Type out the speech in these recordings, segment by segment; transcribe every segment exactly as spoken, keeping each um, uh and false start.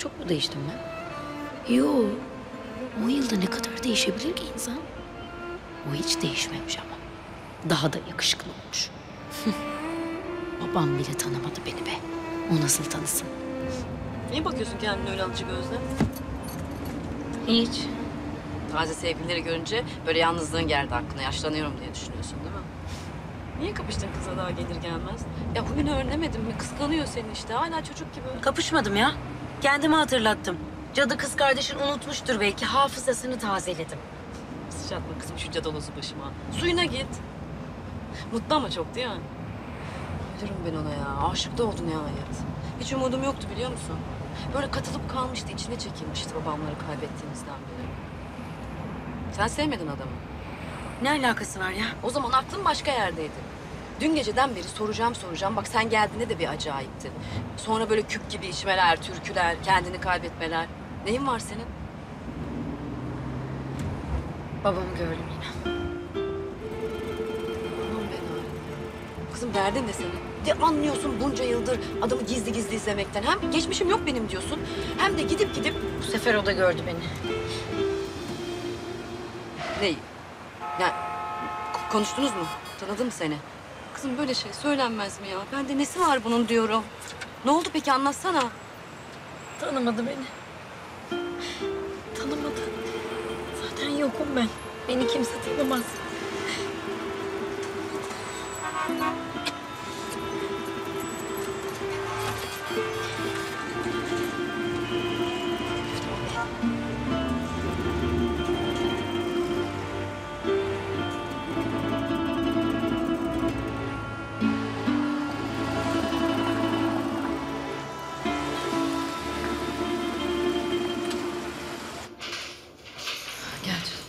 Çok mu değiştim ben? Yo. On yılda ne kadar değişebilir ki insan? O hiç değişmemiş ama. Daha da yakışıklı olmuş. Babam bile tanımadı beni be. O nasıl tanısın? Niye bakıyorsun kendine öyle alıcı gözle? Hiç. Taze sevgilileri görünce böyle yalnızlığın geldi aklına. Yaşlanıyorum diye düşünüyorsun değil mi? Niye kapıştın kıza daha gelir gelmez? Ya huyunu öğrenemedin mi? Kıskanıyor seni işte. Hala çocuk gibi. Kapışmadım ya. Kendimi hatırlattım. Cadı kız kardeşin unutmuştur belki. Hafızasını tazeledim. Sıçratma kızım şu cadalozu başıma. Suyuna git. Mutlu ama çok değil mi? Ölürüm ben ona ya. Aşık da oldu nihayet. Hiç umudum yoktu biliyor musun? Böyle katılıp kalmıştı, içine çekilmişti babamları kaybettiğimizden beri. Sen sevmedin adamı. Ne alakası var ya? O zaman aklın başka yerdeydi. Dün geceden beri soracağım soracağım. Bak sen geldiğinde de bir acayipti. Sonra böyle küp gibi içmeler, türküler, kendini kaybetmeler. Neyin var senin? Babamı gördüm yine. Aman be Narin. Kızım derdin ne senin? De anlıyorsun bunca yıldır adamı gizli gizli izlemekten. Hem geçmişim yok benim diyorsun. Hem de gidip gidip... Bu sefer o da gördü beni. Neyi? Yani k- konuştunuz mu? Tanıdı mı seni? Kızım böyle şey söylenmez mi ya? Bende nesi var bunun diyorum. Ne oldu peki anlatsana. Tanımadı beni. Tanımadı. Zaten yokum ben. Beni kimse tanımaz. Gel canım.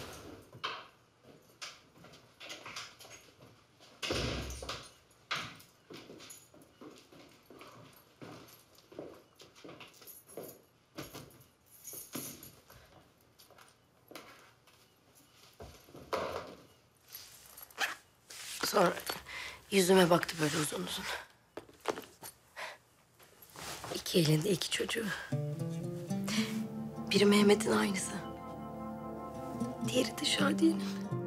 Sonra yüzüme baktı böyle uzun uzun. İki elinde iki çocuğu. Biri Mehmet'in aynısı. Diğeri de Şadiye'nin.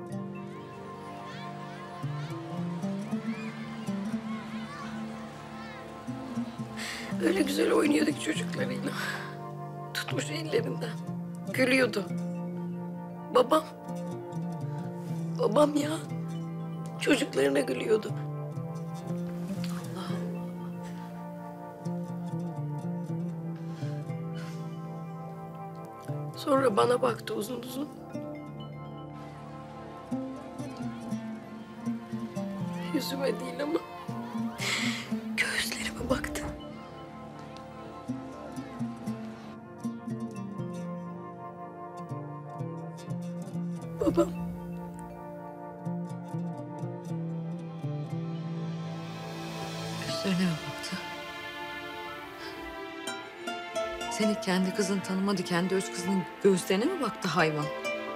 Öyle güzel oynuyordu ki çocuklarıyla. Tutmuş ellerinden. Gülüyordu. Babam. Babam ya. Çocuklarına gülüyordu. Allah'ım. Sonra bana baktı uzun uzun. Yüzüme değil ama gözlerime baktı. Babam. Gözlerine mi baktı? Seni kendi kızın tanımadı, kendi öz kızının göğüslerine mi baktı hayvan?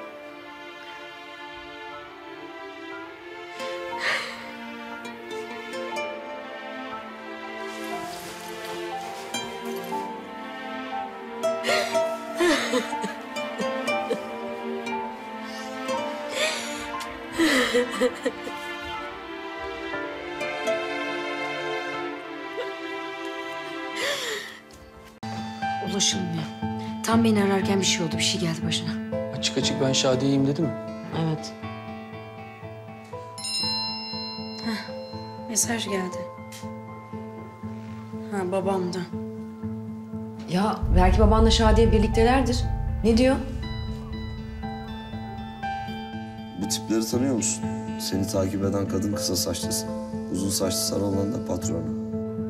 Ulaşılmıyor. Tam beni ararken bir şey oldu. Bir şey geldi başına. Açık açık ben Şadiye'yim dedi mi? Evet. Mesaj geldi. Ha babamdan. Ya belki babanla Şadiye birliktelerdir. Ne diyor? Bu tipleri tanıyor musun? Seni takip eden kadın kısa saçlısı. Uzun saçlı sarı olan da patronu.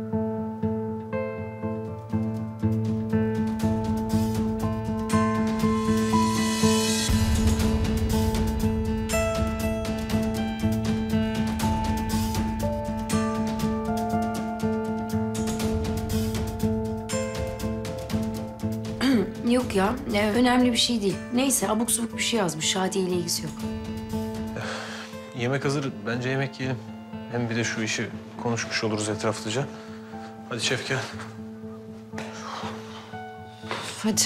Yok ya, ne, önemli bir şey değil. Neyse, abuk subuk bir şey yazmış. Şadiye ile ilgisi yok. Yemek hazır. Bence yemek yiyelim. Hem bir de şu işi konuşmuş oluruz etraflıca. Hadi şef gel. Hadi.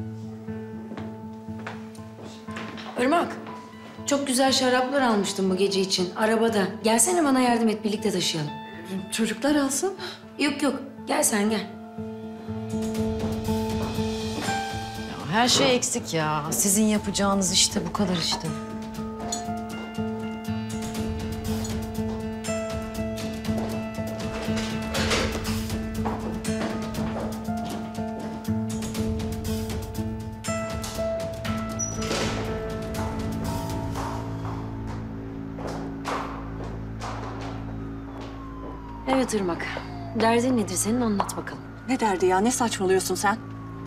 Irmak, çok güzel şaraplar almıştım bu gece için arabada. Gelsene bana yardım et, birlikte taşıyalım. Çocuklar alsın. Yok yok, gel sen gel. Ya her şey eksik ya. Sizin yapacağınız işte bu kadar işte. Evet Irmak, derdin nedir senin, anlat bakalım. Ne derdi ya? Ne saçmalıyorsun sen?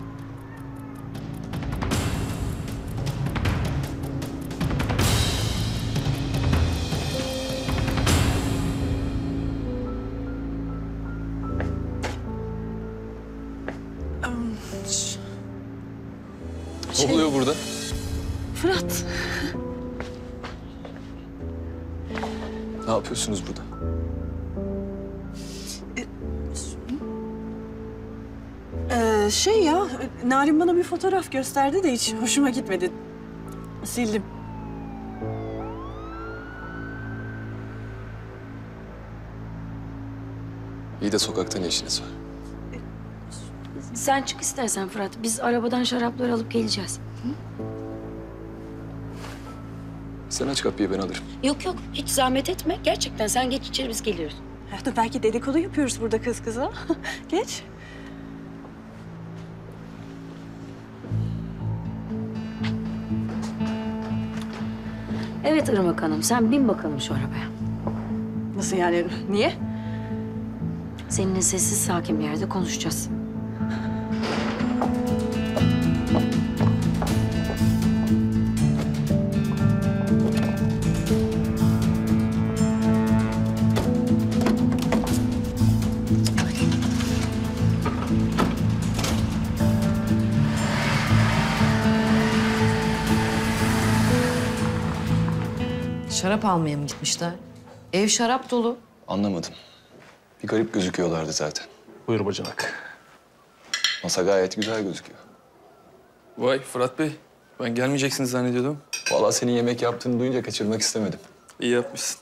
Ne oluyor burada? Fırat. Ne yapıyorsunuz burada? Ee, şey ya, Narin bana bir fotoğraf gösterdi de hiç hoşuma gitmedi. Sildim. İyi de sokakta ne işiniz var? Sen çık istersen Fırat, biz arabadan şarapları alıp geleceğiz. Sen aç kapıyı, ben alırım. Yok yok, hiç zahmet etme. Gerçekten sen geç içeri, biz geliyoruz. Ya da belki dedikodu yapıyoruz burada kız kıza. Geç. Evet Irmak Hanım, sen bin bakalım şu arabaya. Nasıl yani? Niye? Seninle sessiz sakin bir yerde konuşacağız. Şarap almaya mı gitmişler? Ev şarap dolu. Anlamadım. Bir garip gözüküyorlardı zaten. Buyur bacanak. Masa gayet güzel gözüküyor. Vay Fırat Bey, ben gelmeyeceksiniz zannediyordum. Vallahi senin yemek yaptığını duyunca kaçırmak istemedim. İyi yapmışsın.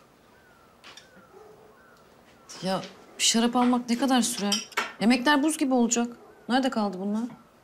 Ya şarap almak ne kadar sürer? Yemekler buz gibi olacak. Nerede kaldı bunlar?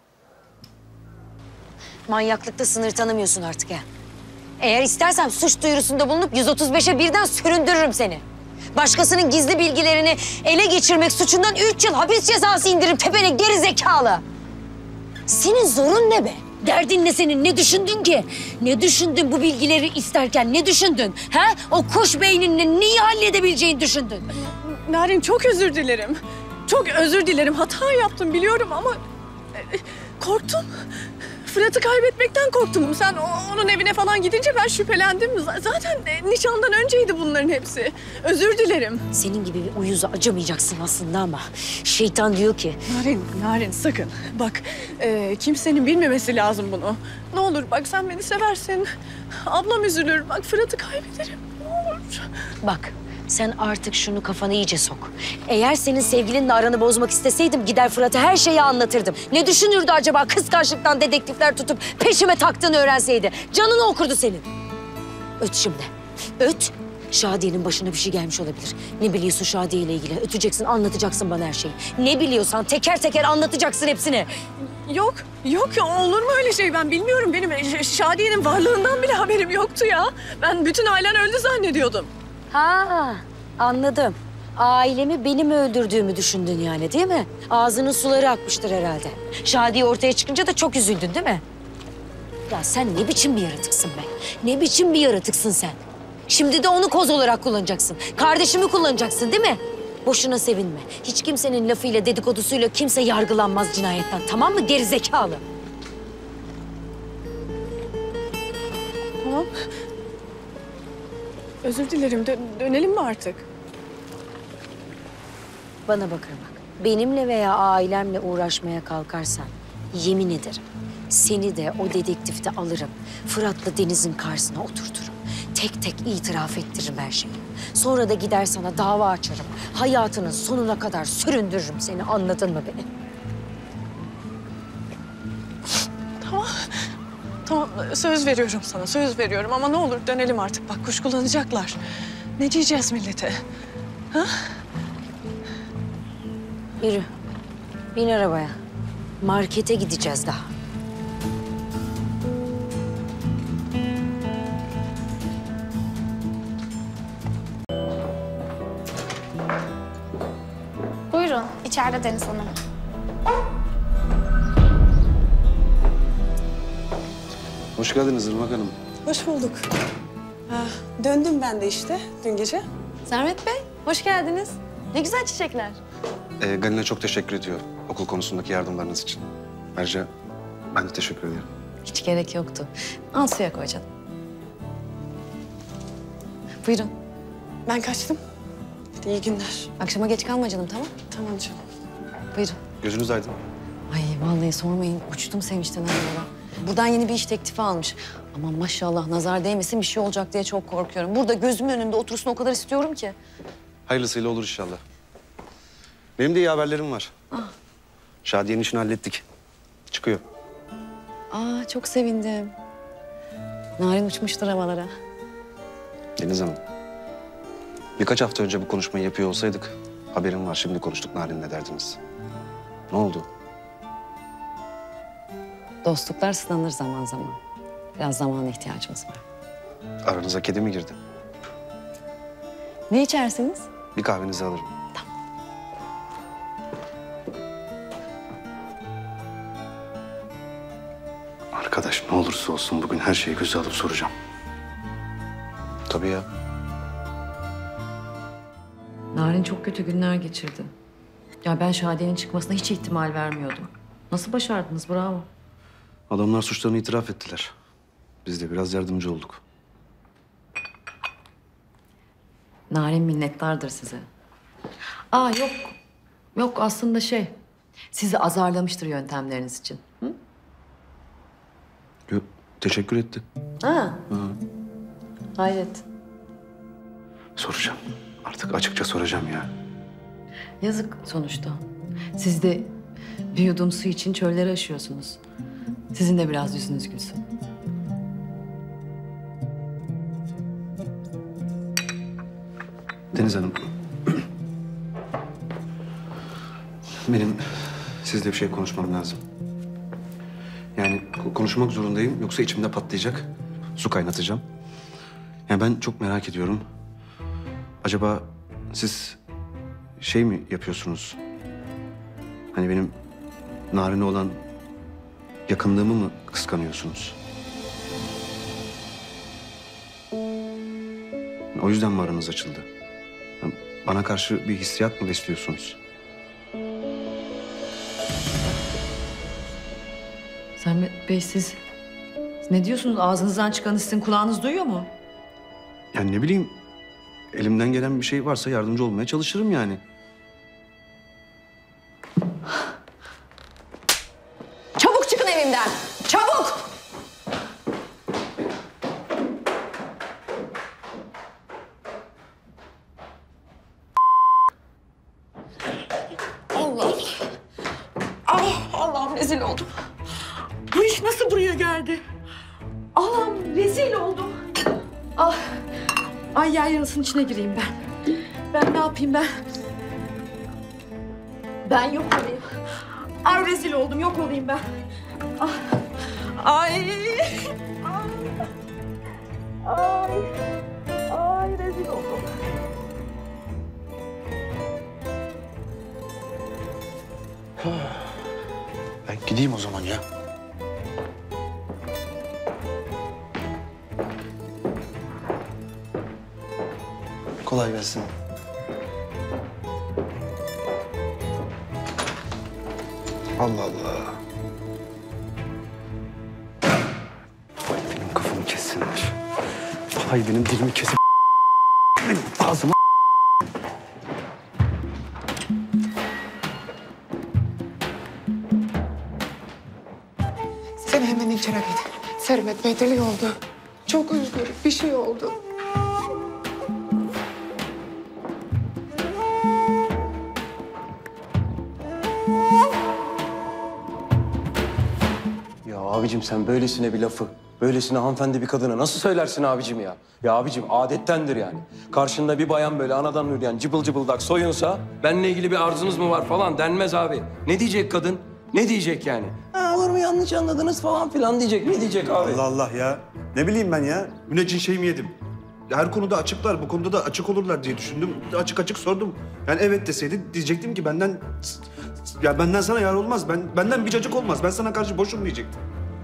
Manyaklıkta sınır tanımıyorsun artık ha. Eğer istersen suç duyurusunda bulunup yüz otuz beşe birden süründürürüm seni. Başkasının gizli bilgilerini ele geçirmek suçundan üç yıl hapis cezası indiririm tepene geri zekalı. Senin zorun ne be? Derdin ne senin? Ne düşündün ki? Ne düşündün bu bilgileri isterken? Ne düşündün? Ha? O kuş beyninle neyi halledebileceğini düşündün? Narin çok özür dilerim. Çok özür dilerim. Hata yaptım biliyorum ama e, korktum. Fırat'ı kaybetmekten korktum. Sen o- onun evine falan gidince ben şüphelendim. Z- Zaten e, nişandan önceydi bunların hepsi. Özür dilerim. Senin gibi bir uyuza acımayacaksın aslında ama şeytan diyor ki Narin, Narin sakın. Bak e, kimsenin bilmemesi lazım bunu. Ne olur bak sen beni seversin. Ablam üzülür. Bak Fırat'ı kaybederim. Ne olur. bak sen artık şunu kafana iyice sok. Eğer senin sevgilinle aranı bozmak isteseydim gider Fırat'a her şeyi anlatırdım. Ne düşünürdü acaba kıskançlıktan dedektifler tutup peşime taktığını öğrenseydi? Canını okurdu senin. Öt şimdi. Öt. Şadiye'nin başına bir şey gelmiş olabilir. Ne biliyorsun Şadiye ile ilgili? Öteceksin, anlatacaksın bana her şeyi. Ne biliyorsan teker teker anlatacaksın hepsini. Yok, yok olur mu öyle şey? Ben bilmiyorum. Benim Ş- Şadiye'nin varlığından bile haberim yoktu ya. Ben bütün ailen öldü zannediyordum. Ha, anladım. Ailemi benim öldürdüğümü düşündün yani değil mi? Ağzının suları akmıştır herhalde. Şadiye ortaya çıkınca da çok üzüldün değil mi? Ya sen ne biçim bir yaratıksın be? Ne biçim bir yaratıksın sen? Şimdi de onu koz olarak kullanacaksın. Kardeşimi kullanacaksın değil mi? Boşuna sevinme. Hiç kimsenin lafıyla, dedikodusuyla kimse yargılanmaz cinayetten. Tamam mı gerizekalı? Tamam. Özür dilerim. Dö- dönelim mi artık? Bana bakar bak. Benimle veya ailemle uğraşmaya kalkarsan yemin ederim seni de o dedektifte alırım. Fırat'la Deniz'in karşısına oturturum. Tek tek itiraf ettiririm her şeyi. Sonra da gider sana dava açarım. Hayatının sonuna kadar süründürürüm seni. Anladın mı beni? Tamam. Tamam söz veriyorum sana, söz veriyorum ama ne olur dönelim artık. Bak kuşkulanacaklar. Ne diyeceğiz millete? Ha? Yürü. Bin arabaya. Markete gideceğiz daha. Buyurun, içeride Deniz Hanım. Hoş geldiniz Irmak Hanım. Hoş bulduk. Ha, döndüm ben de işte dün gece. Sermet Bey, hoş geldiniz. Ne güzel çiçekler. Ee, Galina çok teşekkür ediyor okul konusundaki yardımlarınız için. Ayrıca ben de teşekkür ederim. Hiç gerek yoktu. Al suya koy canım. Buyurun. Ben kaçtım. Hadi iyi günler. Akşama geç kalma canım, tamam? Tamam canım. Buyurun. Gözünüz aydın. Ay vallahi sormayın. Uçtum sevinçten aralara. Buradan yeni bir iş teklifi almış. Ama maşallah nazar değmesin bir şey olacak diye çok korkuyorum. Burada gözümün önünde otursun o kadar istiyorum ki. Hayırlısıyla olur inşallah. Benim de iyi haberlerim var. Şadiye'nin işini hallettik. Çıkıyor. Aa çok sevindim. Narin uçmuştur havalara. Deniz Hanım. Birkaç hafta önce bu konuşmayı yapıyor olsaydık... haberim var, şimdi konuştuk Narin'le derdiniz. Ne oldu? Dostluklar sınanır zaman zaman. Biraz zamana ihtiyacımız var. Aranıza kedi mi girdi? Ne içersiniz? Bir kahvenizi alırım. Arkadaş ne olursa olsun bugün her şeyi göze alıp soracağım. Tabii ya. Narin çok kötü günler geçirdi. Ya ben Şadiye'nin çıkmasına hiç ihtimal vermiyordum. Nasıl başardınız? Bravo. Adamlar suçlarını itiraf ettiler. Biz de biraz yardımcı olduk. Narin minnettardır size. Aa yok. Yok aslında şey. Sizi azarlamıştır yöntemleriniz için. Hı? Yok, teşekkür etti. Ha. Hayret. Soracağım. Artık açıkça soracağım ya. Yazık sonuçta. Siz de bir yudum su için çölleri aşıyorsunuz. Sizin de biraz yüzünüz gülsün. Deniz Hanım. Benim sizle bir şey konuşmam lazım. Yani ko- konuşmak zorundayım yoksa içimde patlayacak. Su kaynatacağım. Yani ben çok merak ediyorum. Acaba siz şey mi yapıyorsunuz? Hani benim Narin'e olan yakınlığımı mı kıskanıyorsunuz? O yüzden mi aranız açıldı? Bana karşı bir hissiyat mı besliyorsunuz? Sermet Bey siz ne diyorsunuz? Ağzınızdan çıkanı sizin kulağınız duyuyor mu? Yani ne bileyim, elimden gelen bir şey varsa yardımcı olmaya çalışırım yani. Çabuk çıkın evimden! Çabuk! Allah. Ah Allah'ım rezil oldum. Bu iş nasıl buraya geldi? Allah'ım rezil oldum. Ah! Ay yer yarısının içine gireyim ben. Ben ne yapayım ben? Ben yok olayım. Ay rezil oldum, yok olayım ben. Ay. Ay. Ay. Ay rezil oldum. Ben gideyim o zaman ya. Kolay gelsin. Allah Allah. Vay benim kafamı kessinler. Vay benim dilimi kesip benim ağzıma. Sen hemen içeri git. Sermet Bey deli oldu. Çok üzgün. Bir şey oldu. Ya Abicim sen böylesine bir lafı, böylesine hanımefendi bir kadına nasıl söylersin abicim ya? Ya abicim adettendir yani. Karşında bir bayan böyle anadan yürüyen cıbıl cıbıldak soyunsa... ...benimle ilgili bir arzunuz mu var falan denmez abi. Ne diyecek kadın? Ne diyecek yani? Ha olur mu yanlış anladınız falan filan diyecek. Ne diyecek abi? Allah Allah ya. Ne bileyim ben ya. Müneccin şey mi yedim? Her konuda açıklar, bu konuda da açık olurlar diye düşündüm. Açık açık sordum. Yani evet deseydi diyecektim ki benden... Ya benden sana yar olmaz. Ben benden bir cacık olmaz. Ben sana karşı boşum diyecektim.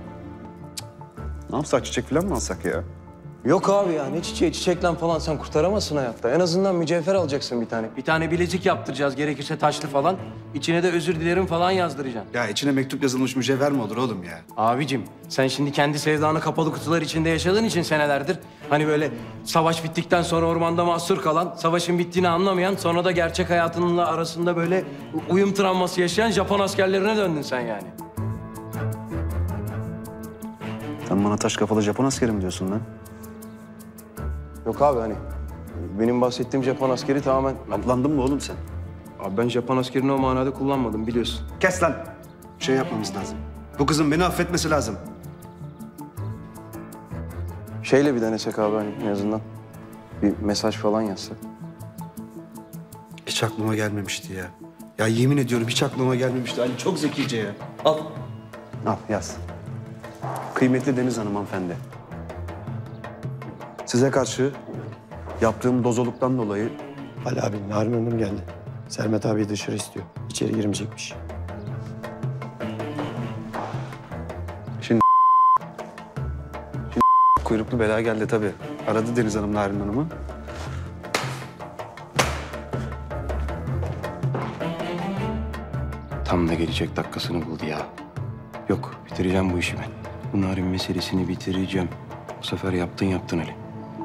Ne yapsak, çiçek falan mı alsak ya? Yok abi ya ne çiçeği çiçekten falan sen kurtaramazsın hayatta. En azından mücevher alacaksın bir tane. Bir tane bilezik yaptıracağız gerekirse taşlı falan. İçine de özür dilerim falan yazdıracaksın. Ya içine mektup yazılmış mücevher mi olur oğlum ya? Abicim sen şimdi kendi sevdanı kapalı kutular içinde yaşadığın için senelerdir... ...hani böyle savaş bittikten sonra ormanda mahsur kalan... ...savaşın bittiğini anlamayan... ...sonra da gerçek hayatınla arasında böyle uyum travması yaşayan Japon askerlerine döndün sen yani. Sen bana taş kafalı Japon askeri mi diyorsun lan? Yok abi hani benim bahsettiğim Japon askeri tamamen... Atlandın mı oğlum sen? Abi ben Japon askerini o manada kullanmadım biliyorsun. Kes lan. Şey yapmamız lazım. Bu kızın beni affetmesi lazım. Şeyle bir denesek abi hani en azından. Bir mesaj falan yazsak. Hiç aklıma gelmemişti ya. Ya yemin ediyorum hiç aklıma gelmemişti. Ali çok zekice ya. Al. Al yaz. Kıymetli Deniz Hanım hanımefendi. Size karşı yaptığım dozoluktan dolayı... Ali abi, Narin Hanım geldi. Sermet abi dışarı istiyor. İçeri girmeyecekmiş. Şimdi... Şimdi kuyruklu bela geldi tabii. Aradı Deniz Hanım Narin Hanım'ı. Tam da gelecek dakikasını buldu ya. Yok bitireceğim bu işi ben. Bu Narin meselesini bitireceğim. Bu sefer yaptın yaptın Ali.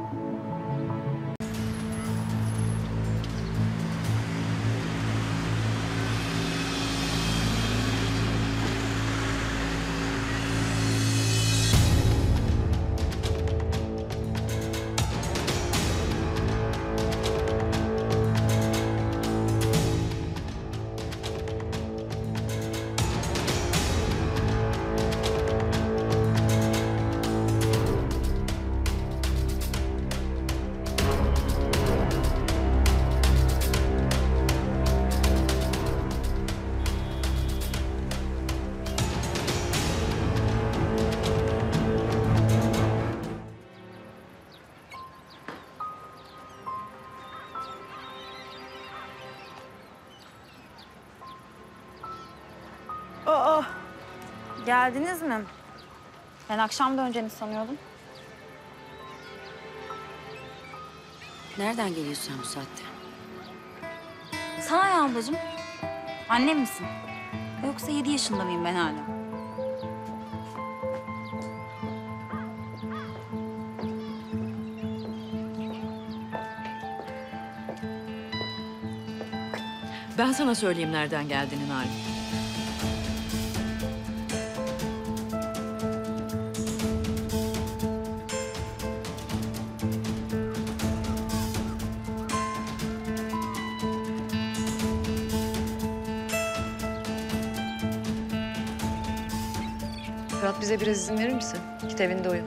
Aa, geldiniz mi? Ben akşam döneceğini sanıyordum. Nereden geliyorsun sen bu saatte? Sana ne ablacığım? Annem misin? Yoksa yedi yaşında mıyım ben hala? Ben sana söyleyeyim nereden geldiğini Narin. Fırat, bize biraz izin verir misin? Git evinde uyu.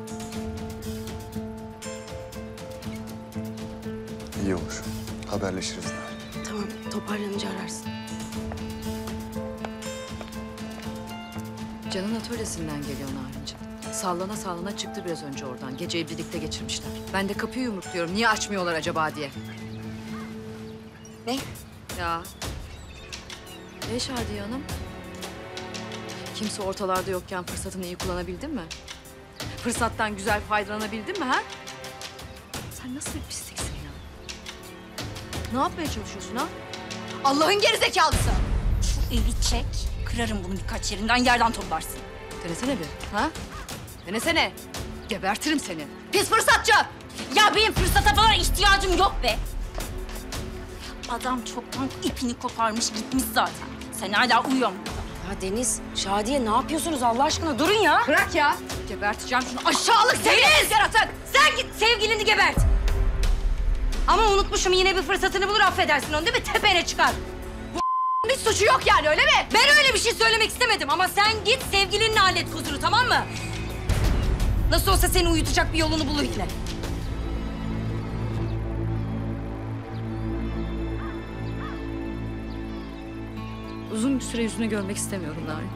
İyi olur. Haberleşiriz Narin. Tamam toparlanınca ararsın. Can'ın atölyesinden geliyor Narinciğim. Sallana sallana çıktı biraz önce oradan. Geceyi birlikte geçirmişler. Ben de kapıyı yumrukluyorum. Niye açmıyorlar acaba diye. Ne? Ya. Ne Şadiye Hanım? Kimse ortalarda yokken fırsatını iyi kullanabildin mi? Fırsattan güzel faydalanabildin mi ha? Sen nasıl bir pisliksin ya? Ne yapmaya çalışıyorsun ha? Allah'ın gerizekalısı! Şu evi çek, kırarım bunu birkaç yerinden, yerden toplarsın. Denesene bir, ha? Denesene. Gebertirim seni. Pis fırsatçı! Ya benim fırsata falan ihtiyacım yok be. Adam çoktan ipini koparmış gitmiş zaten. Sen hala uyuyorsun burada. Ya Deniz, Şadiye ne yapıyorsunuz Allah aşkına? Durun ya. Bırak ya. Geberteceğim şunu aşağılık Deniz! Yaratık! Sen git sevgilini gebert. Ama unutmuşum yine bir fırsatını bulur affedersin onu değil mi? Tepene çıkar. Bu bir suçu yok yani öyle mi? Ben öyle bir şey söylemek istemedim ama sen git sevgilinle hallet kusuru, tamam mı? Nasıl olsa seni uyutacak bir yolunu bulur yine. Uzun bir süre yüzünü görmek istemiyorum Narin.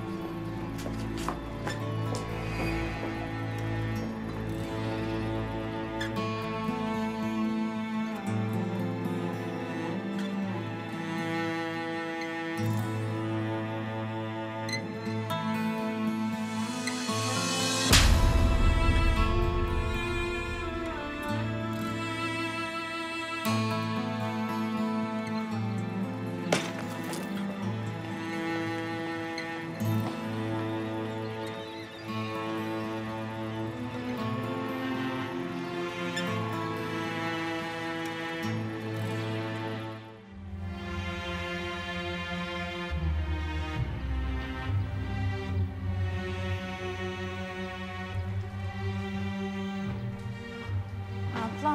Abla.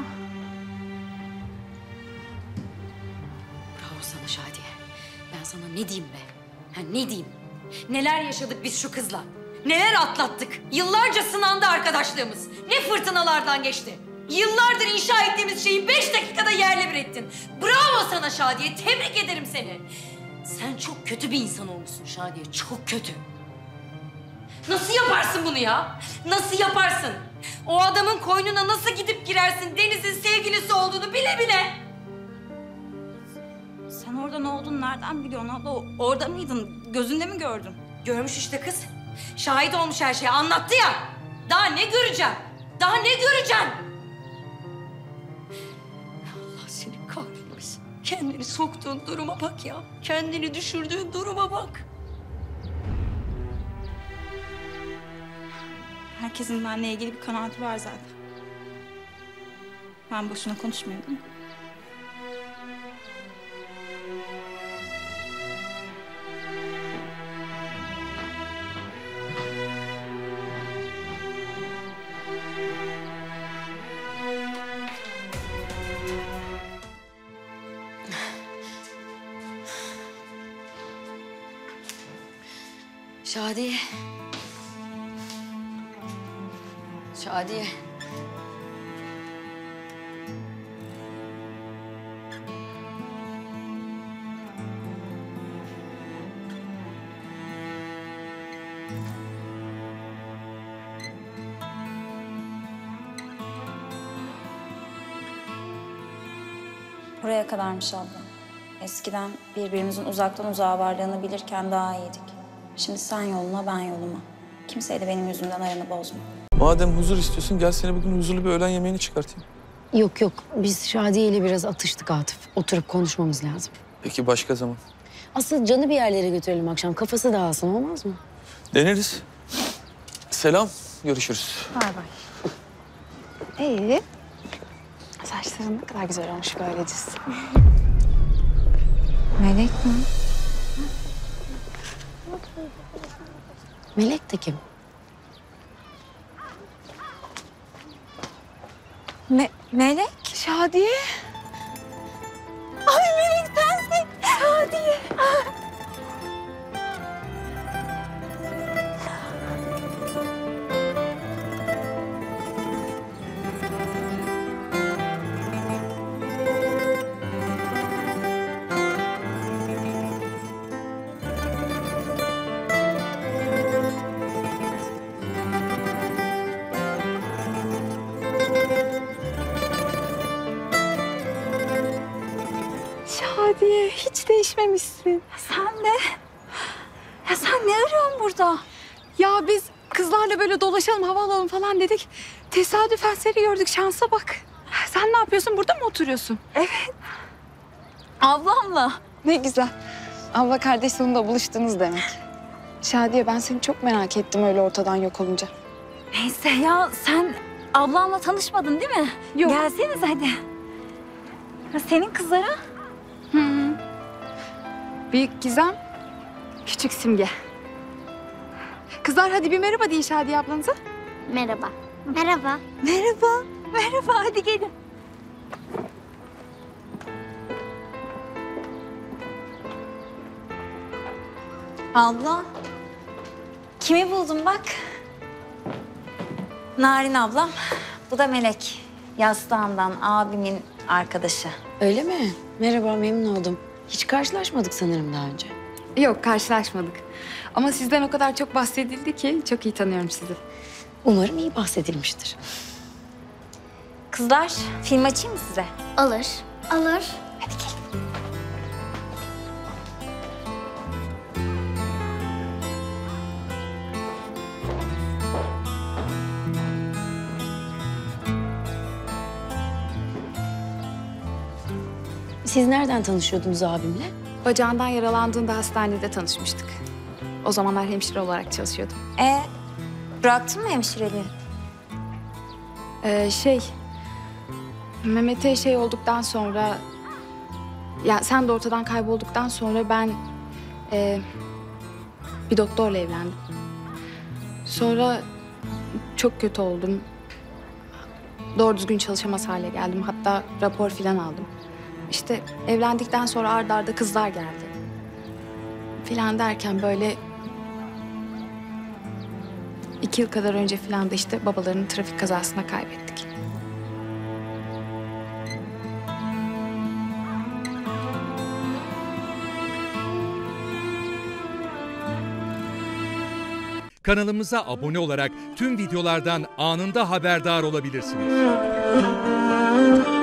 Bravo sana Şadiye. Ben sana ne diyeyim be? Ha, ne diyeyim? Neler yaşadık biz şu kızla? Neler atlattık? Yıllarca sınandı arkadaşlığımız. Ne fırtınalardan geçti. Yıllardır inşa ettiğimiz şeyi beş dakikada yerle bir ettin. Bravo sana Şadiye. Tebrik ederim seni. Sen çok kötü bir insan olmuşsun Şadiye. Çok kötü. Nasıl yaparsın bunu ya? Nasıl yaparsın? O adamın koynuna nasıl gidip girersin? Deniz'in sevgilisi olduğunu bile bile. Sen orada ne olduğunu nereden biliyorsun abla? O- Orada mıydın? Gözünde mi gördün? Görmüş işte kız. Şahit olmuş her şeye. Anlattı ya. Daha ne göreceğim? Daha ne göreceğim? Allah seni kahretmesin. Kendini soktuğun duruma bak ya. Kendini düşürdüğün duruma bak. Herkesin benimle ilgili bir kanaati var zaten. Ben boşuna konuşmuyorum değil mi? Şadiye. Şadiye. Buraya kadarmış abla. Eskiden birbirimizin uzaktan uzağa varlığını bilirken daha iyiydik. Şimdi sen yoluna, ben yoluma. Kimseyi de benim yüzümden aranı bozma. Madem huzur istiyorsun gel seni bugün huzurlu bir öğlen yemeğini çıkartayım. Yok yok. Biz Şadiye ile biraz atıştık Atıf. Oturup konuşmamız lazım. Peki başka zaman? Asıl Can'ı bir yerlere götürelim akşam. Kafası dağılsın, olmaz mı? Deneriz. Selam. Görüşürüz. Bay bay. İyi. Saçların ne kadar güzel olmuş böyle düz. Melek mi? Melek de kim? Me Melek? Şadiye. Ay Melek sensin. Şadiye. Şadiye hiç değişmemişsin. Sen de. Ya sen ne arıyorsun burada? Ya biz kızlarla böyle dolaşalım, hava alalım falan dedik. Tesadüfen seni gördük, şansa bak. Sen ne yapıyorsun? Burada mı oturuyorsun? Evet. Ablamla. Ne güzel. Abla kardeş sonunda buluştunuz demek. Şadiye ben seni çok merak ettim öyle ortadan yok olunca. Neyse ya sen ablamla tanışmadın değil mi? Yok. Gelseniz hadi. Ya senin kızlara? Hı. Büyük Gizem, küçük Simge. Kızlar hadi bir merhaba deyin Şadiye ablanıza. Merhaba. Merhaba. Merhaba. Merhaba hadi gelin. Abla, kimi buldum bak. Narin ablam, bu da Melek. Yastığımdan abimin arkadaşı. Öyle mi? Merhaba, memnun oldum. Hiç karşılaşmadık sanırım daha önce. Yok, karşılaşmadık. Ama sizden o kadar çok bahsedildi ki çok iyi tanıyorum sizi. Umarım iyi bahsedilmiştir. Kızlar, film açayım mı size? Alır. Alır. Hadi gelin. Siz nereden tanışıyordunuz abimle? Bacağından yaralandığında hastanede tanışmıştık. O zamanlar hemşire olarak çalışıyordum. E, bıraktın mı hemşireliği? Ee, şey, Mehmet'e şey olduktan sonra... Ya sen de ortadan kaybolduktan sonra ben e, bir doktorla evlendim. Sonra çok kötü oldum. Doğru düzgün çalışamaz hale geldim. Hatta rapor filan aldım. İşte evlendikten sonra ard arda kızlar geldi. Filan derken böyle iki yıl kadar önce filan da işte babalarını trafik kazasına kaybettik. Kanalımıza abone olarak tüm videolardan anında haberdar olabilirsiniz.